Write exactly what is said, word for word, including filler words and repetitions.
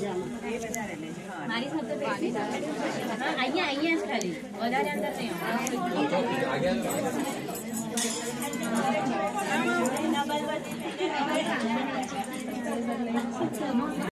મારી સાથે બેસી હા અહીંયા અહીંયા જ ખાલી વધારે અંદર નહીં